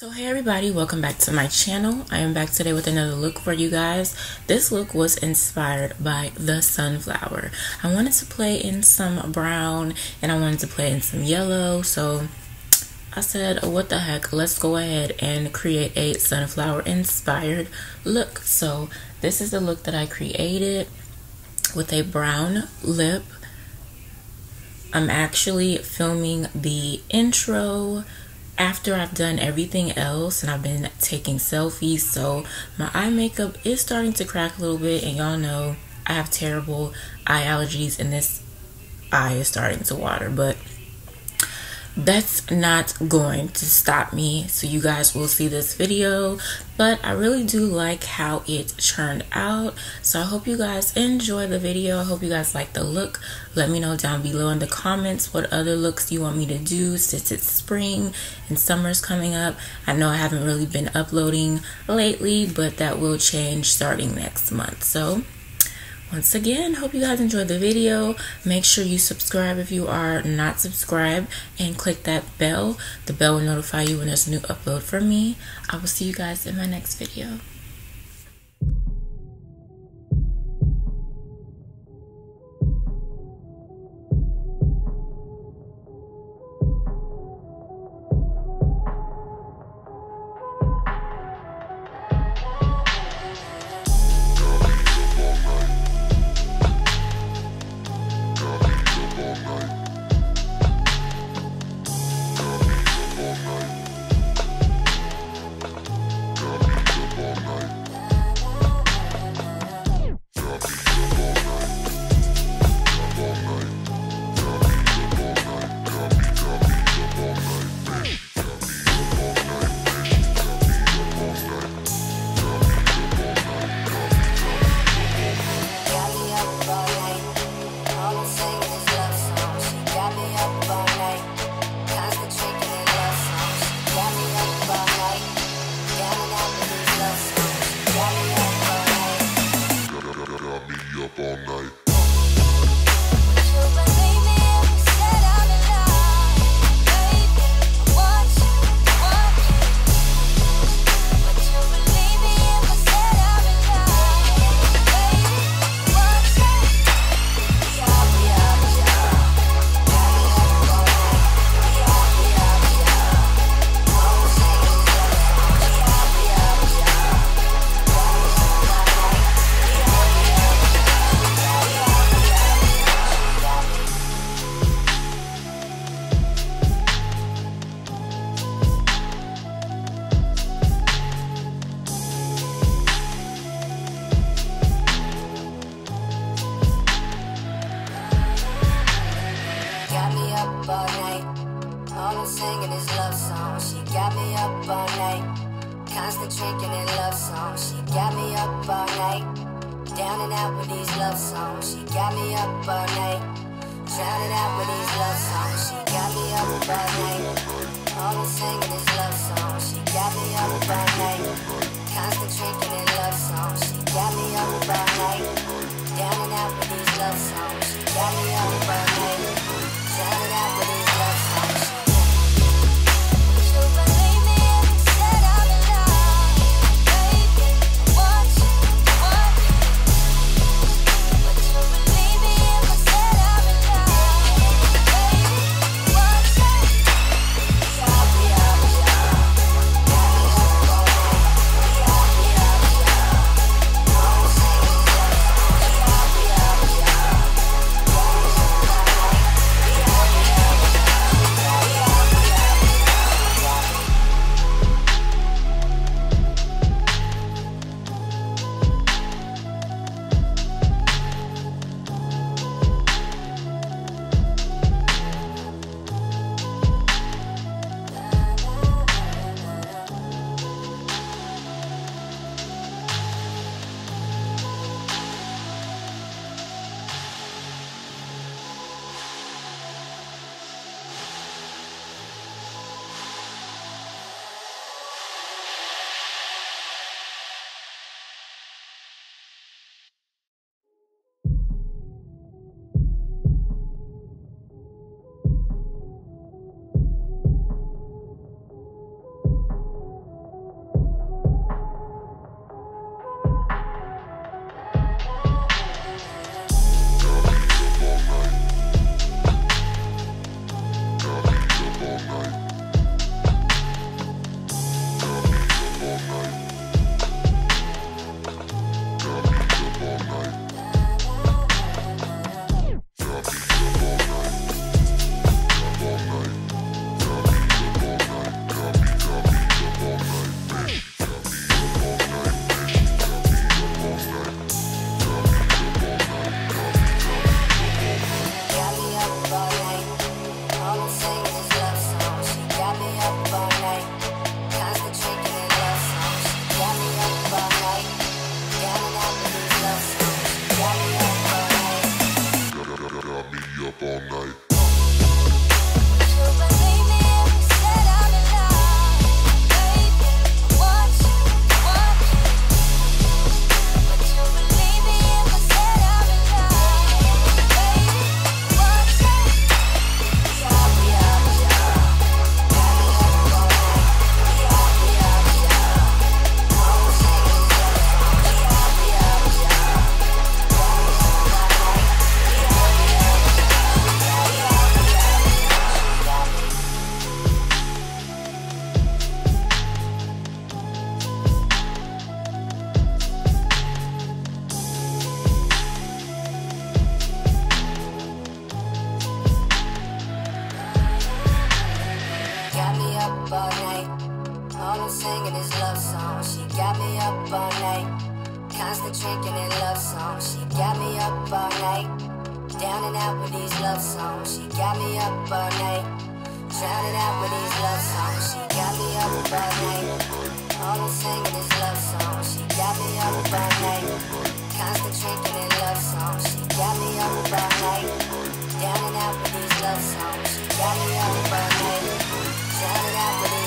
So hey everybody, welcome back to my channel. I am back today with another look for you guys. This look was inspired by the sunflower. I wanted to play in some brown and I wanted to play in some yellow, so I said, what the heck, let's go ahead and create a sunflower inspired look. So this is the look that I created with a brown lip. I'm actually filming the intro after I've done everything else and I've been taking selfies, so my eye makeup is starting to crack a little bit, and y'all know I have terrible eye allergies and this eye is starting to water, but that's not going to stop me. So you guys will see this video, but I really do like how it turned out, so I hope you guys enjoy the video. I hope you guys like the look. Let me know down below in the comments what other looks you want me to do since it's spring and summer's coming up. I know I haven't really been uploading lately, but that will change starting next month. So once again, hope you guys enjoyed the video. Make sure you subscribe if you are not subscribed and click that bell. The bell will notify you when there's a new upload from me. I will see you guys in my next video. Singing his love song, she got me up all night. Constant drinking and love songs, she got me up all night. Down and out with these love songs, she got me up all night. Drowning out with these love songs, she got me up all night. All I'm singing is love songs, she got me up all night. Constant drinking and love songs, she got me up all night. Down and out with these love songs, she got me up all night. Drowning out with these love songs. All I'm singing is love songs. She got me up all night. Constant drinking and love songs. She got me up all night. Down and out with these love songs. She got me up all night. Drowning out with these love songs. She got me up all night. All I'm singing is love songs. She got me up all night. Constant drinking and love songs. She got me up all night. Down and out with these love songs. She got me up all night. Drowning out with these